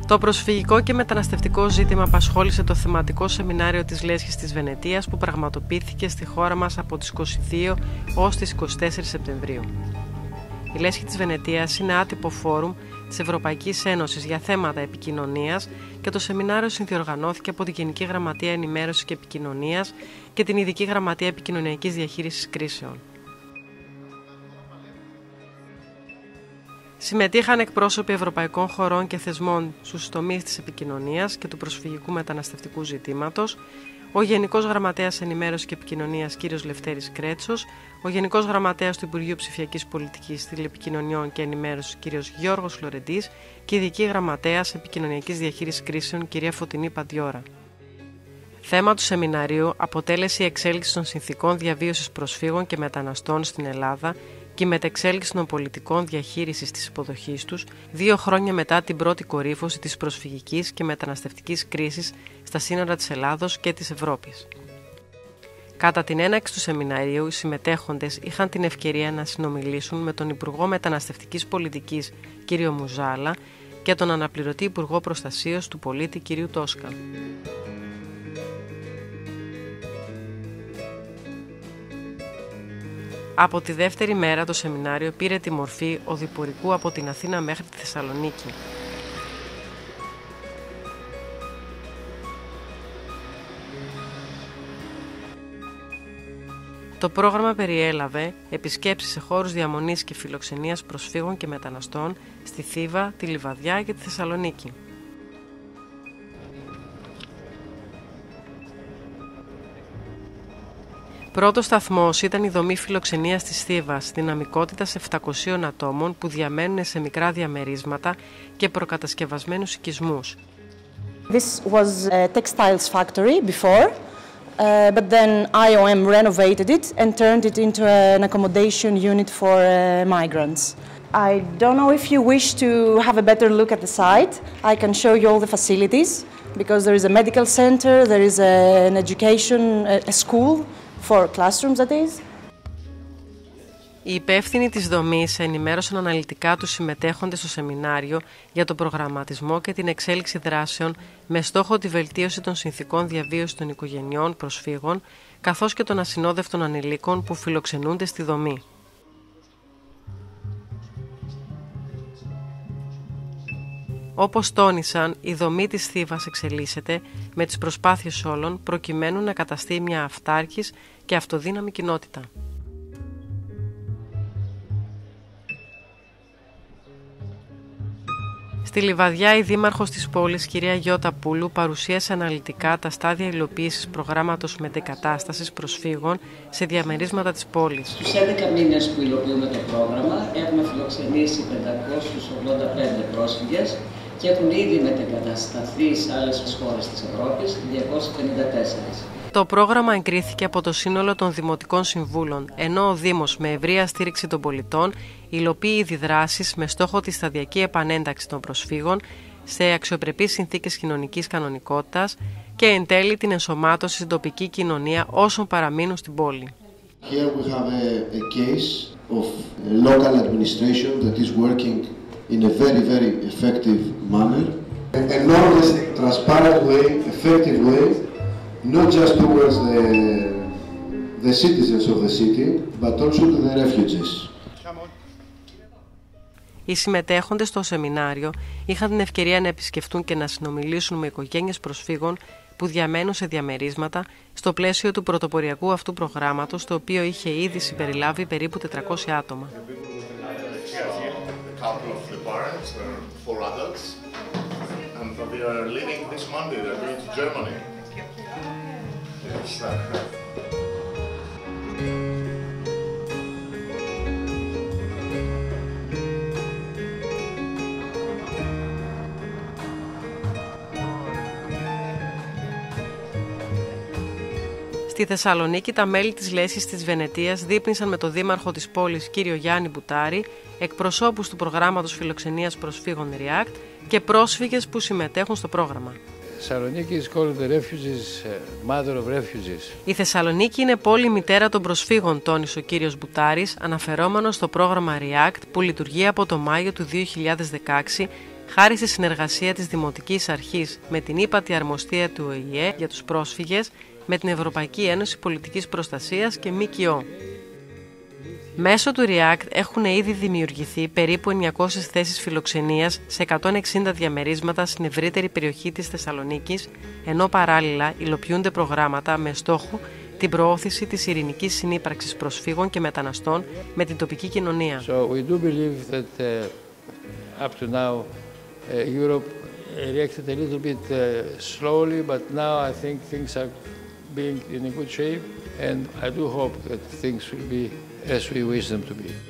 Το προσφυγικό και μεταναστευτικό ζήτημα απασχόλησε το θεματικό σεμινάριο της Λέσχης της Βενετίας που πραγματοποιήθηκε στη χώρα μας από τις 22 ως τις 24 Σεπτεμβρίου. Η Λέσχη της Βενετίας είναι άτυπο φόρουμ της Ευρωπαϊκής Ένωσης για θέματα επικοινωνίας και το σεμινάριο συνδιοργανώθηκε από την Γενική Γραμματεία Ενημέρωσης και Επικοινωνίας και την Ειδική Γραμματεία Επικοινωνιακής Διαχείρισης Κρίσεων. Συμμετείχαν εκπρόσωποι ευρωπαϊκών χωρών και θεσμών στους τομείς της επικοινωνίας και του προσφυγικού μεταναστευτικού ζητήματος, ο Γενικός Γραμματέας Ενημέρωσης και Επικοινωνίας κ. Λευτέρης Κρέτσος, ο Γενικός Γραμματέας του Υπουργείου Ψηφιακής Πολιτικής, Τηλεπικοινωνιών και Ενημέρωσης κ. Γιώργος Φλωρεντής και Ειδική Γραμματέας Επικοινωνιακής Διαχείρισης Κρίσεων κ. Φωτεινή Παντιώρα. Θέμα του σεμιναρίου αποτέλεσε η εξέλιξη των συνθηκών διαβίωσης προσφύγων και μεταναστών στην Ελλάδα και η μετεξέλιξη των πολιτικών διαχείρισης της υποδοχής τους 2 χρόνια μετά την πρώτη κορύφωση της προσφυγικής και μεταναστευτικής κρίσης στα σύνορα της Ελλάδος και της Ευρώπης. Κατά την έναρξη του σεμιναρίου, οι συμμετέχοντες είχαν την ευκαιρία να συνομιλήσουν με τον Υπουργό Μεταναστευτικής Πολιτικής κ. Μουζάλα και τον Αναπληρωτή Υπουργό Προστασίας του Πολίτη κ. Τόσκα. Από τη δεύτερη μέρα το σεμινάριο πήρε τη μορφή οδηπορικού από την Αθήνα μέχρι τη Θεσσαλονίκη. Το πρόγραμμα περιέλαβε επισκέψεις σε χώρους διαμονής και φιλοξενίας προσφύγων και μεταναστών στη Θήβα, τη Λιβαδιά και τη Θεσσαλονίκη. Πρώτος σταθμός ήταν η δομή φιλοξενίας της Θήβας, δυναμικότητας 700 ατόμων που διαμένουν σε μικρά διαμερίσματα και προκατασκευασμένους οικισμούς. This was a textiles factory before, but then IOM renovated it and turned it into an accommodation unit for migrants. I don't know if you wish to have a better look at the site. I can show you all the facilities because there is a medical center, there is an education, a school. For classrooms, that is. Οι υπεύθυνοι της δομής ενημέρωσαν αναλυτικά τους συμμετέχοντες στο σεμινάριο για τον προγραμματισμό και την εξέλιξη δράσεων με στόχο τη βελτίωση των συνθηκών διαβίωσης των οικογενειών προσφύγων καθώς και των ασυνόδευτων ανηλίκων που φιλοξενούνται στη δομή. Όπως τόνισαν, η δομή της Θήβας εξελίσσεται με τις προσπάθειες όλων προκειμένου να καταστεί μια αυτάρκης και αυτοδύναμη κοινότητα. Στη Λιβαδιά, η δήμαρχος της πόλης, κυρία Γιώτα Πούλου, παρουσίασε αναλυτικά τα στάδια υλοποίησης προγράμματος μετεγκατάστασης προσφύγων σε διαμερίσματα της πόλης. Στους 11 μήνες που υλοποιούμε το πρόγραμμα, έχουμε φιλοξενήσει 585 πρόσφυγες και έχουν ήδη μετεγκατασταθεί σε άλλες χώρες της Ευρώπης 254. Το πρόγραμμα εγκρίθηκε από το σύνολο των Δημοτικών Συμβούλων, ενώ ο Δήμος με ευρεία στήριξη των πολιτών υλοποιεί ήδη δράσεις με στόχο τη σταδιακή επανένταξη των προσφύγων σε αξιοπρεπείς συνθήκες κοινωνικής κανονικότητας και εν τέλει την ενσωμάτωση στην τοπική κοινωνία όσων παραμείνουν στην πόλη. Here we have a case of a local administration that is working in a very, very effective manner. An honest, transparent way, effective way, not just towards the citizens of the city, but also to the refugees. Οι συμμετέχοντες στο σεμινάριο είχαν την ευκαιρία να επισκεφτούν και να συνομιλήσουν με οικογένειες προσφύγων που διαμένουν σε διαμερίσματα στο πλαίσιο του πρωτοποριακού αυτού προγράμματος, το οποίο είχε ήδη συμπεριλάβει περίπου 400 άτομα. Στη Θεσσαλονίκη, τα μέλη της Λέσχης της Βενετίας δείπνησαν με τον δήμαρχο της πόλης κύριο Γιάννη Μπουτάρη, εκπροσώπους του προγράμματος φιλοξενίας προσφύγων REACT και πρόσφυγες που συμμετέχουν στο πρόγραμμα. Η Θεσσαλονίκη είναι πόλη μητέρα των προσφύγων, τόνισε ο κύριος Μπουτάρης, αναφερόμενος στο πρόγραμμα REACT που λειτουργεί από το Μάιο του 2016 χάρη στη συνεργασία της Δημοτικής Αρχής με την ύπατη αρμοστία του ΟΗΕ για τους πρόσφυγες, με την Ευρωπαϊκή Ένωση Πολιτικής Προστασίας και ΜΚΟ. Μέσω του REACT έχουν ήδη δημιουργηθεί περίπου 900 θέσεις φιλοξενίας σε 160 διαμερίσματα στην ευρύτερη περιοχή της Θεσσαλονίκης, ενώ παράλληλα υλοποιούνται προγράμματα με στόχο την προώθηση της ειρηνικής συνύπαρξης προσφύγων και μεταναστών με την τοπική κοινωνία. So we do believe that up to now Europe reacted a little bit slowly, but now I think things are being in a good shape, and I do hope that things will be as we wish them to be.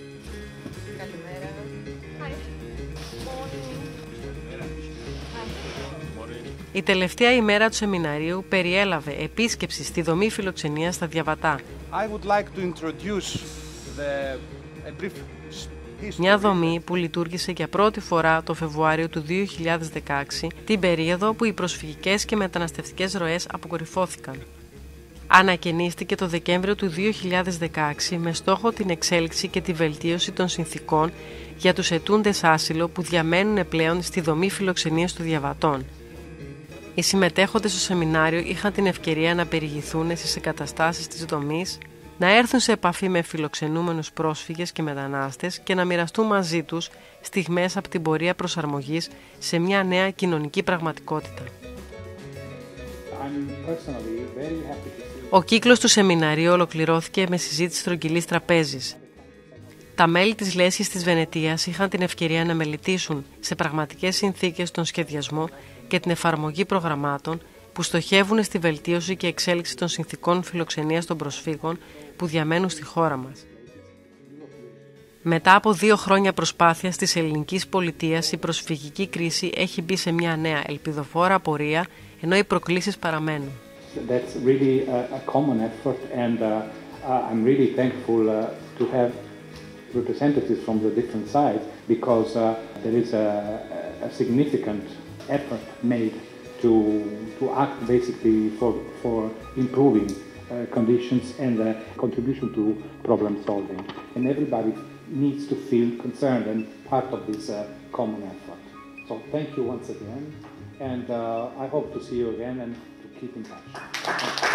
Η τελευταία ημέρα του σεμιναρίου περιέλαβε επίσκεψη στη δομή φιλοξενίας στα Διαβατά. Μια δομή που λειτουργήσε για πρώτη φορά το Φεβρουάριο του 2016, την περίοδο που οι προσφυγικές και μεταναστευτικές ροές αποκορυφώθηκαν. Ανακαινίστηκε το Δεκέμβριο του 2016 με στόχο την εξέλιξη και τη βελτίωση των συνθηκών για τους αιτούντες άσυλο που διαμένουν πλέον στη δομή φιλοξενίας των Διαβατών. Οι συμμετέχοντες στο σεμινάριο είχαν την ευκαιρία να περιηγηθούν στις εγκαταστάσεις της δομής, να έρθουν σε επαφή με φιλοξενούμενους πρόσφυγες και μετανάστες και να μοιραστούν μαζί τους στιγμές από την πορεία προσαρμογής σε μια νέα κοινωνική πραγματικότητα. Ο κύκλος του σεμιναρίου ολοκληρώθηκε με συζήτηση στρογγυλής τραπέζης. Τα μέλη της Λέσχης της Βενετίας είχαν την ευκαιρία να μελετήσουν σε πραγματικές συνθήκες τον σχεδιασμό και την εφαρμογή προγραμμάτων που στοχεύουν στη βελτίωση και εξέλιξη των συνθηκών φιλοξενίας των προσφύγων που διαμένουν στη χώρα μας. Μετά από 2 χρόνια προσπάθειας της ελληνικής πολιτείας, η προσφυγική κρίση έχει μπει σε μια νέα ελπιδοφόρα πορεία, ενώ οι προκλήσεις παραμένουν. That's really a common effort, and I'm really thankful to have representatives from the different sides, because there is a significant effort made to act basically for improving conditions and contribution to problem solving. And everybody needs to feel concerned and part of this common effort. So thank you once again, and I hope to see you again and to keep in touch.